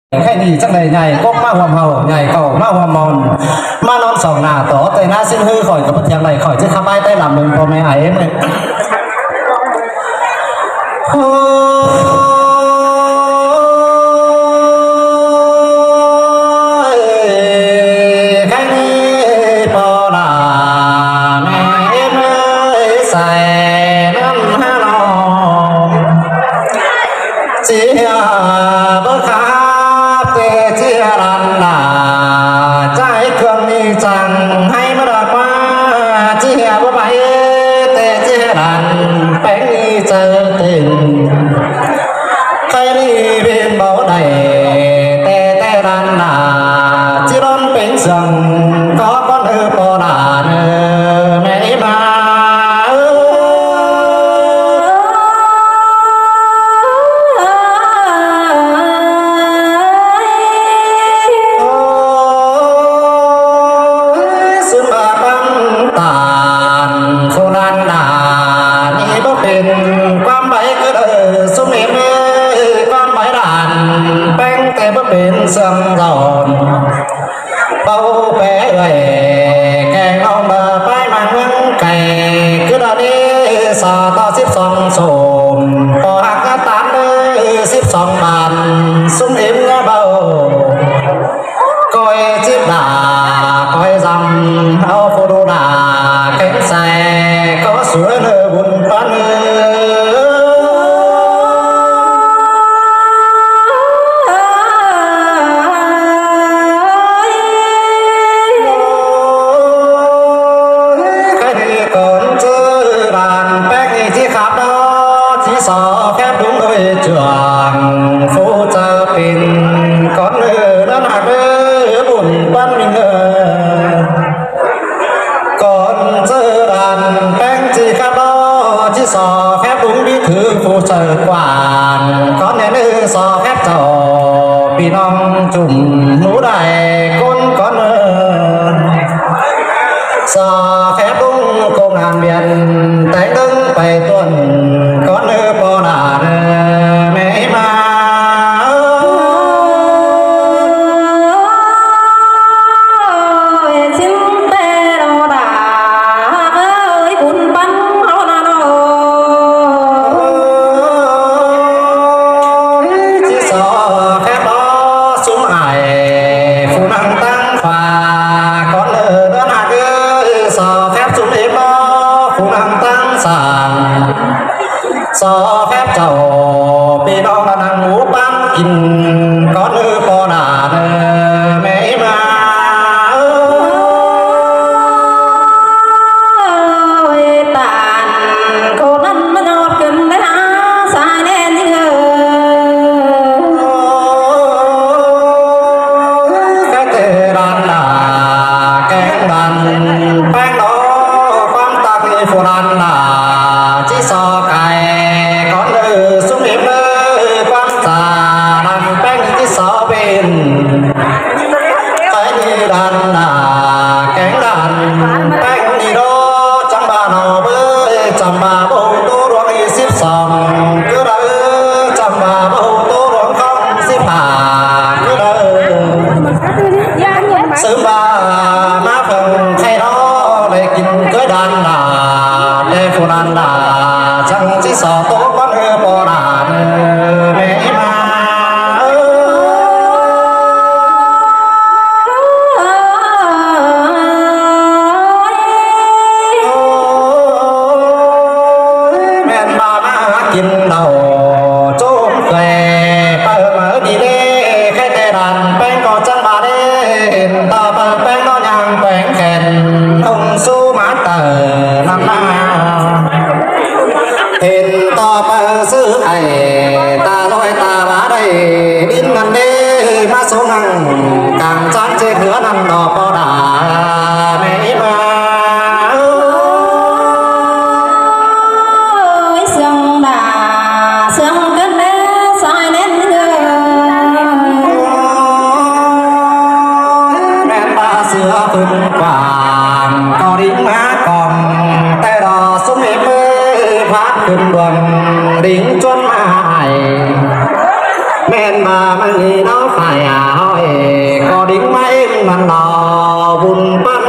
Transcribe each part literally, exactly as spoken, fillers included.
khai đi chắc này nhảy cốc ma hoàng hầu nhảy cầu ma hoàng mòn ma non sòng nà tổ tay na xin hư khỏi cái bất thiện này khỏi chứ không ai tay làm mìnhพ่อแม่ấy này sương giòn bao bé gầy kèn ông bà bay mang nắng cày cứ đó đi sò to xếp song sồn bò hạt tán xếp song bàn súng ếm bao coi chiếc đà coi dầm áo phô đô đà cánh xe có sữa nơi buồn bán sò phép đúng đôi trường phố cha pin con nữ nó hạt buồn ban mình còn chơi đàn bánh chỉ khác đó chỉ sò phép đúng bí thư phố trời quản có nên nữ sò phép trầu pin ông trùm mũ đại con con sò phép đúng công an biển tay đứng bày tuần con nữ bò đà mẹ ma xin tê đồ đà ơi buồn bắn áo na nô chỉ sợ phép đó xuống ải phụ năng tăng phà con nữ đó là cứ sợ phép xuống đêm đó phụ năng tăng sàng so phép trầu bị đó là đang ngủ bán kinh có nữ bò đà mẹ ma ơi tàn cô năm nó ngọt kinh đấy hả sai nên như cái tề đàn là cái đàn bánh đó quan tạc đi phù đàn là chỉ so cái con nữ xuống em ơi quan trà đàn bánh chỉ so bên cái đi đàn là cánh đàn bánh đi đó chẳng bà nào với chẳng bà bầu tô đoán đi xếp sòng cứ đỡ chẳng bà bầu tô đoán không xếp hà cứ đỡ sớm bà má phần thay đó để kinh cưới đàn là để phụ đàn là chẳng chỉ sợ tốt con hư bò đà mẹ ma mẹ bà má kinh đầu trốn về bờ mở đi đê khai tê đàn bánh có chẳng bà đê ta bờ bánh nó nhàng bánh khen ông su má tờ năm năm hình to bờ sư ấy ta rồi ta bá đây đến gần đây má số năng càng chán chế cửa nằm đỏ bò đà mẹ ma ơi sương đà sương cất đế sai nên mẹ ba sữa phun quàng có đi má còn tay đò xuống em ơi phátขึ้นดวงดิ่งจนหายแม่นมา bà mình nó phải à hỏi có đính mà em mặn lò vun bắn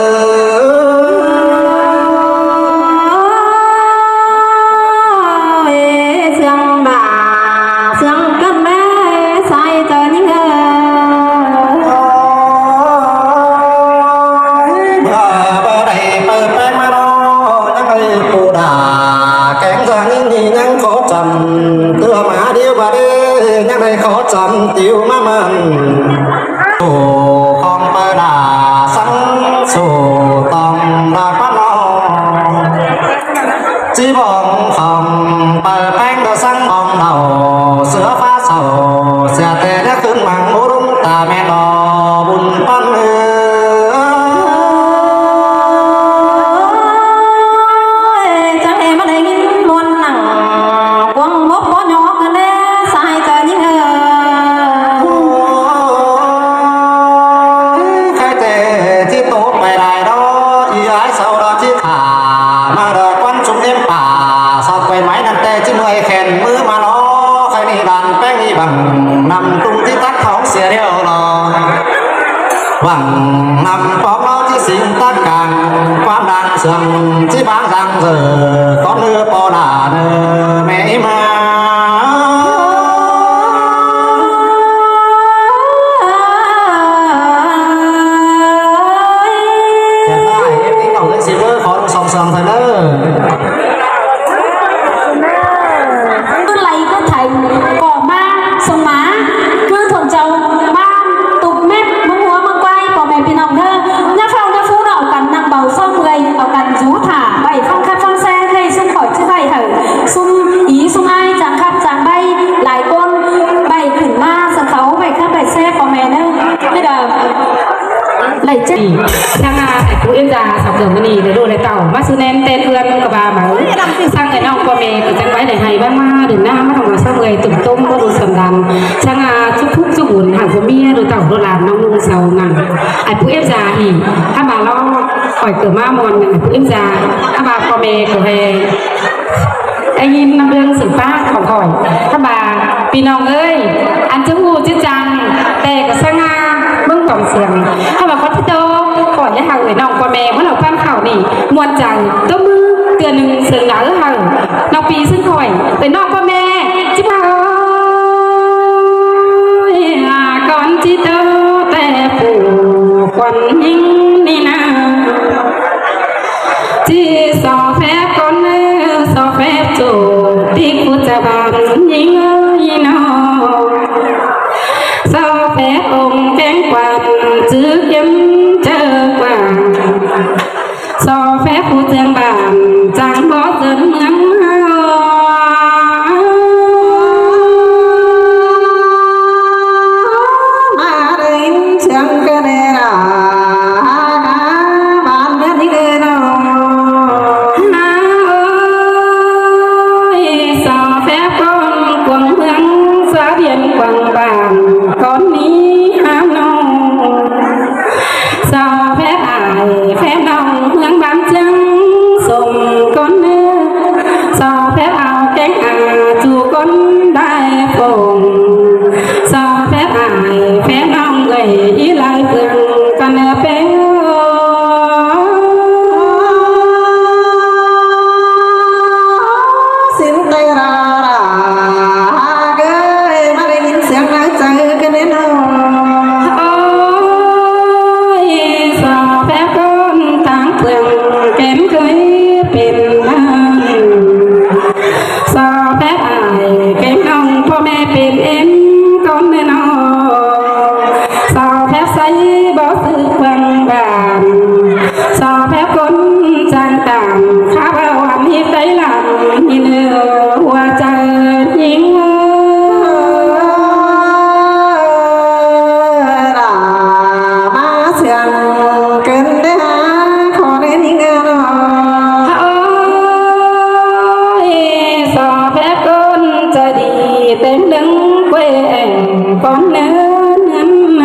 chấm tiêu mà mình sổ con bơ đà sẵn sổ tòng đà phát lo chỉ bóng phòng bờ bánh đồ sáng bóng đầu sữa phá sầu xe tê đã khứng bằng mô đúng ta mẹ đò bùn bắn nằm tung tí tắt không xe đeo lò bằng nằm bóng nó chỉ xin tất cả quan đàn sườn chỉ bán răng giờ có nưa bò đà nơ mẹ mà hiện tại em đi cầu lên xí vơ khó được sòng sòng thôi đó tôi lấy có thấy cỏ ma sông má cứ thuận châu ba tục mép bông hoa măng quay cỏ mềm pin hồng thơ nhá phong nhá phú đậu cắn nặng bầu sông người ở cắn rú thả bảy phong khắp phong xe gây xung khỏi chứ thầy hở xung ý xung ai chẳng khắp chẳng bay lại côn bảy khỉnh ma sờ khấu bảy khắp bảy xe cỏ mè nữa bây giờ lấy chết sang à phú yên già sọc đường cái gì để đồ để tàu mắt sư nen tên ươn cả bà bảo sang cái nòng qua mẹ cái trang váy để hay ba ma để nam mắt hồng là sang người tụm tôm có đồ sầm đàn sang à chúc phúc chúc buồn hàng của mía đồ tàu đồ làm nông nung sầu nặng ai phú yên già thì hai bà lo khỏi cửa ma mòn này phú yên già hai bà qua mẹ của về anh nhìn năm đương xử phát khỏi khỏi hai bà pì nòng ơi ăn chúc ngu chứ chàng tè của sang à mưng cổng xiềng hai bà có thích đâu khỏi những hàng người nòng qua mẹ mới là phan khảo nỉ muôn chẳng tôm mư tiền đừng sừng nở hàng nòng pì xin khỏi tới nòng qua mẹ chứ bà ơi à con chỉ tơ tè phủ quần hình đi nào chỉ so phép con so phép chủ tí phút cha bàn nhìn ơi nào so phép ông kén quạt chứ kiếm chờ quàng so phép phụ trang bàn chẳng có dân ngắm mà đến chẳng cái này là bạn biết đi đây đâu so phép con quần hương xóa biển quần bàn con ní ham nông sao phép ai phép đồng hương bám trắng sùng con nơ sao phép áo cánh à chu con đại phùng sao phép ai phép đồng gầy ý lại vườn con nơ phép xin tay ra cái mà đây nhìn xem lại chơi cái này đâu sao phép con tháng phượng kém cưới bên nam sao phép ai kém ôngพ่อแม่เป็นเอ็นcon nên nó sao phép say bỏ sự quăng bàn sao phép con trang tạm khá bao anh hiếp đấy làm nhìn hoa trời nhìn tên đứng quê con lớn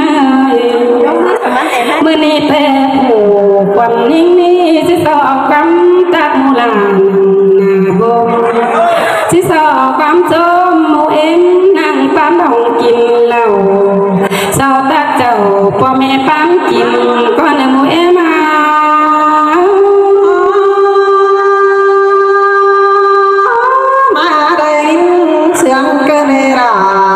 mưa ni tè phủ quần ninh ni chỉ sợ cắm tạc mù làng vô chỉ sợ cắm chôm mù em nàng bán đồng kìm sao ta chầu po mẹ bán chim con em mua em à mà đây sương cơ nê ra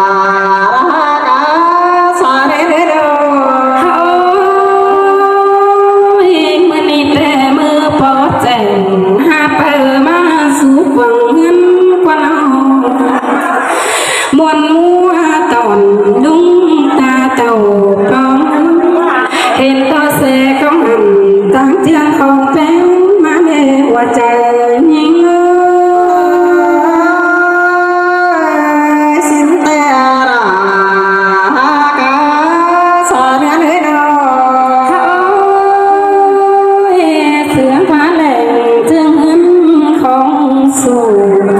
muôn mua tòn đúng ta tàu con hiện ta sẽ không hẳn tháng chiang không phép mà để qua trời nhìn xin te ra cá sa nè nè sướng quá lệ chương hân không sù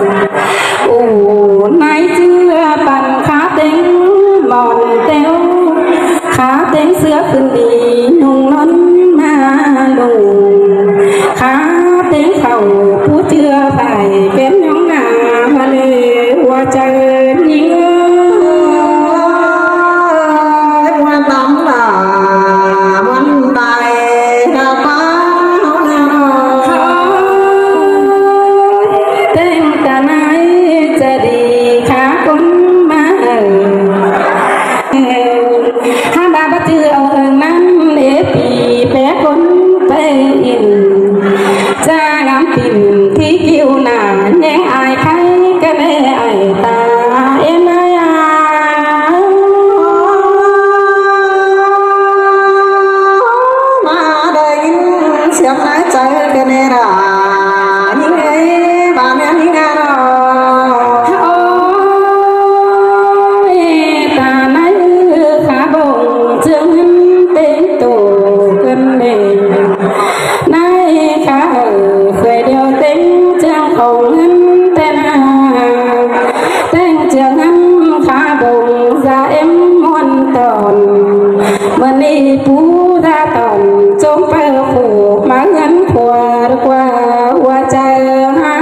ủ nay chưa bằng khá tính mòn téo khá tính xưaขึ้นđi nung nón mà nung khá tính khẩuผู้เชื่อไปเป็นน้องนามาเลยว่าใจยิ่ง quan tâm là vấn đề là có tên ta nóiจะดีขาคนมาห้าบาบเจือเอิงนั้นเอปีแปะคนไปอินจะงามปิ่นที่คิวหนาแย่งอายใครก็ได้ไอตาเอ็นไออา mà đây xem nói chơi cái này là những cái bạn em những cái đó ta nói khá bồng chương tên tổ cân nề nay khá ở khởi điều tính trang không ngân tên à tên trường ăn khá bồng ra em muôn tòn mà đi phú ra tòn trốn bờ phủ má ngân qua qua qua trời ha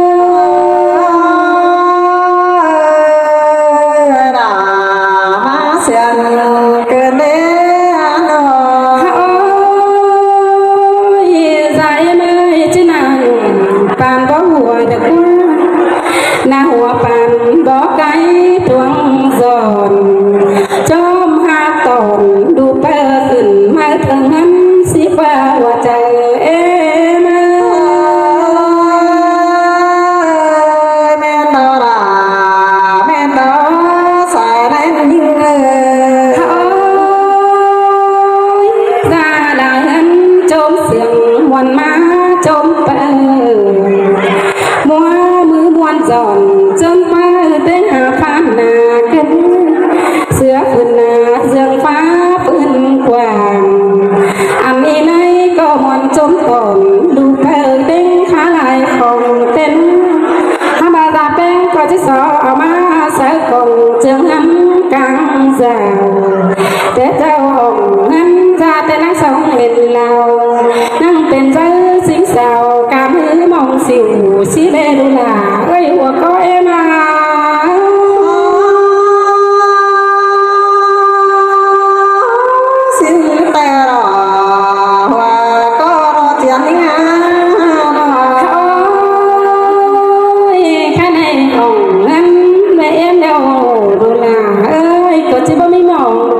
na hùa bàn bó cái tuông giòn chôm ha tòn đu bơ khẩn mai thằng hắn xí qua hòa trời em men đó là men đó xài lên những ra là hắn chôm xiềng hoàn má chôm bơ mua mưa muôn giòn chân phá tên hà phan nà kinh xưa phun nà dương phá phun quàng anh đi nay có muôn trốn còn đủ bờ tên khá lại không tên hà bà già tên có chiếc gió má sẽ cùng trường hắn càng giàu thế châu hồng hắn ra tên nắng sống miền lào năng tên giới xinh xào cảm hứ mong xỉu xí bê đu là ơi của có em à xin te rồi và có tiền nga ôi cái này hồng ngân mẹ em đâu đu là ơi có chỉ bao nhiêu mong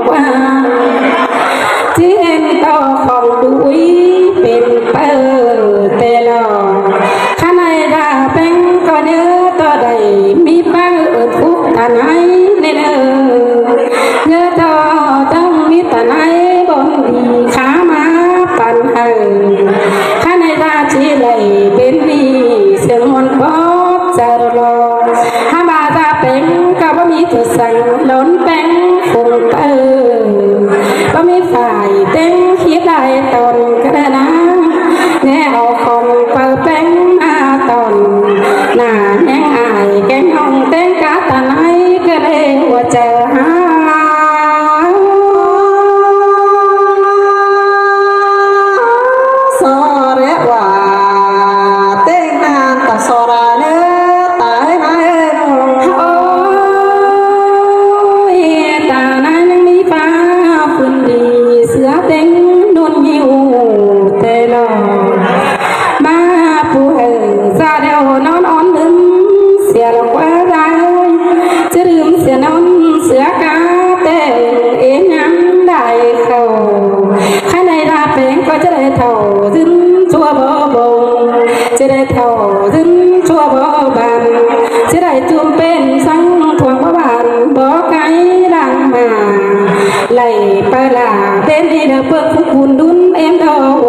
để thầu dưng chua bỏ bàn sẽ đại chuông bên sáng thoáng bỏ bàn bỏ cái đang mà lạy pa là bên đi đỡ bước phúc buồn đun em đâu